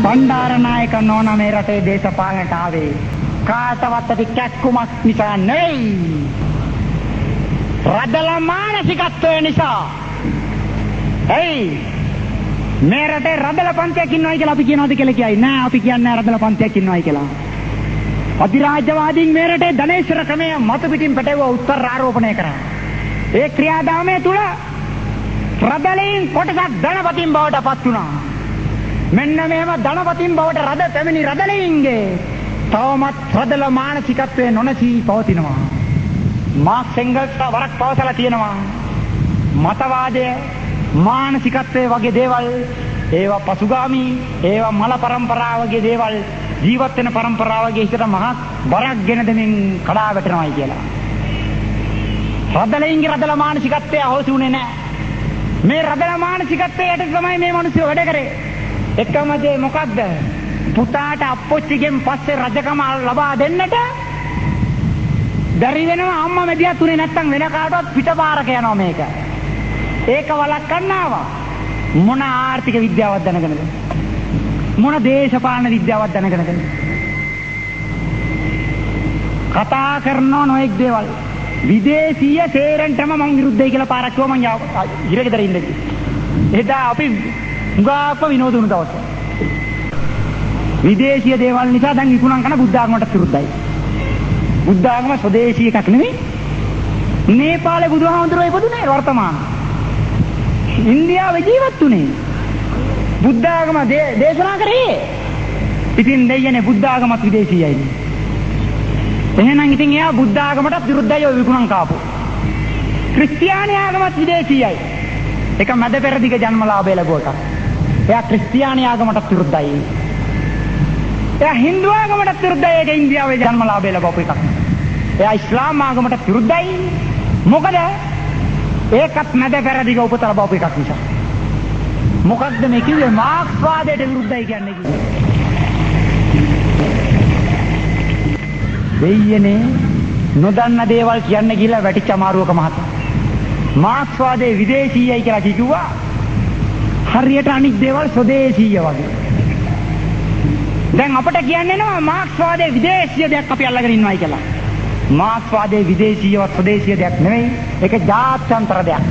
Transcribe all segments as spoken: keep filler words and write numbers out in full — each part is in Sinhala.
බණ්ඩාරනායක නෝනා මේ රටේ දේශපාලනයට ආවේ කාටවත් ඇති කැක්කුමක් නිසා නෙවෙයි. රදල මානසිකත්වය නිසා. එයි මේ රටේ රදල පන්තියක් ඉන්නවයි කියලා අපි කියනවාද කියලා කියයි. නෑ අපි කියන්නේ රදල පන්තියක් ඉන්නවයි කියලා. අධිරාජ්‍යවාදීන් මේ රටේ ධනේශ්වර ක්‍රමය මතු පිටින් පැටවුව උත්තර ආරෝපණය කරා. ඒ ක්‍රියාදාමය තුල රදලෙන් කොටසක් ධනපතින් බවට පත් වුණා. මෙන්න මෙහෙම ධනපතින් බවට රද පැමිණි රදලෙන්ගේ තවමත් රදල මානසිකත්වයේ නොනැසී පවතිනවා. මාක්ස් එංගල්ස් වරක් පවසලා තියෙනවා මතවාදය මානසිකත්වයේ වගේ දේවල් ඒවා පසුගාමි ඒවා මල පරම්පරාව වගේ දේවල් ජීවත් වෙන පරම්පරාවගේ හිතට මහත් බරක් ගෙන දෙමින් කඩා වැටෙනවායි කියලා. රදලෙන්ගේ රදල මානසිකත්වය අවශ්‍ය උනේ නැහැ. මේ රදල මානසිකත්වයේ යට තමයි මේ මිනිස්සු වැඩ කරේ. එකම දේ මොකද්ද? පුතාට අප්පොච්චිගෙන් පස්සේ රජකම ලබා දෙන්නට බැරි වෙනවා අම්මා මෙදියත් උනේ නැත්තම් වෙන කාටවත් පිටපාරක යනවා මේක. ඒක වළක්වන්න ආවා. මොන ආර්ථික විද්‍යාවක් දැනගෙනද? මොන දේශපාලන විද්‍යාවක් දැනගෙනද? කතා කරන නොඑක් දේවල් විදේශීය සේරන්ටම මම විරුද්ධයි කියලා පාරක් කිව්වා මම ඉරගෙදර ඉඳි. එදා අපි උගාක්ව විනෝද වුණ දවස. විදේශීය දේවල් නිසා දැන් විකුණන් කරන බුද්ධ ආගමට විරුද්ධයි. බුද්ධ ආගම ස්වදේශීය එකක් නෙමෙයි. නේපාලේ බුදුහාමුදුරුවෝ ඉපදුනේ වර්තමාන. ඉන්දියාවේ ජීවත් වුනේ. බුද්ධ ආගම දේශනා කරේ. ඉතින් දෙයනේ බුද්ධ ආගමත් විදේශීයයි. එහෙනම් ඉතින් එයා බුද්ධ ආගමටත් විරුද්ධයි ඔය විකුණන් කාපු. ක්‍රිස්තියානි ආගමත් විදේශීයයි. ඒක මැද පෙරදිග ජන්මලාභය ලැබුව එකක්. එයා ක්‍රිස්තියානි ආගමටත් විරුද්ධයි. එයා හින්දු ආගමටත් විරුද්ධයි. ඒක ඉන්දියාවේ ජන්මලාභය ලැබපු එකක්. එයා ඉස්ලාම් ආගමටත් විරුද්ධයි. මොකද ඒකත් මැද පෙරදිග උපත ලැබපු එකක් නිසා. මොකක්ද මේ කිව්වේ? මාක්ස්වාදයට විරුද්ධයි කියන්නේ කිව්වේ. දෙයියනේ නොදන්න දේවල් කියන්න ගිහලා වැටිච්ච අමාරුවක මහත. මාක්ස්වාදයේ විදේශීයයි කියලා කිව්වා. හරියට අනිත් දේවල් ස්වදේශීය වගේ. දැන් අපිට කියන්නේ නෝ මාක්ස්වාදයේ විදේශීය දෙයක් අපි අල්ලගෙන ඉන්නවයි කියලා. මාක්ස්වාදයේ විදේශීයවත් ස්වදේශීය දෙයක් නෙවෙයි. ඒක ජාත්‍යන්තර දෙයක්.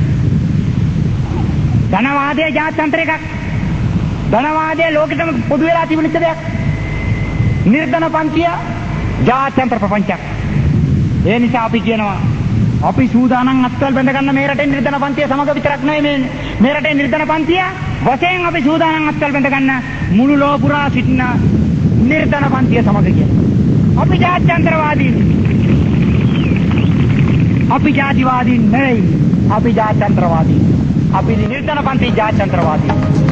ධනවාදයේ ජාත්‍යන්තර එකක්. ධනවාදයේ ලෝකෙටම පොදු වෙලා තිබුණිච්ච දෙයක්. නිර්ධන පන්තිය ජාත්‍යන්තර ප්‍රපංචයක්. ඒ නිසා අපි කියනවා අපි සූදානම් අත්වල බැඳ ගන්න මේ රටේ නිර්ධන පන්තිය සමග විතරක් නෙවෙයි මේ මේ රටේ නිර්ධන පන්තිය වශයෙන් අපි සූදානම් අත්වල බැඳ ගන්න මුළු ලෝක පුරා සිටින නිර්ධන පන්තිය සමග කියනවා. අපි ජාත්‍යන්තරවාදී. අපි ජාතිවාදී නෙවෙයි. අපි ජාත්‍යන්තරවාදී. අපි නිර්ධන පන්ති ජාත්‍යන්තරවාදී.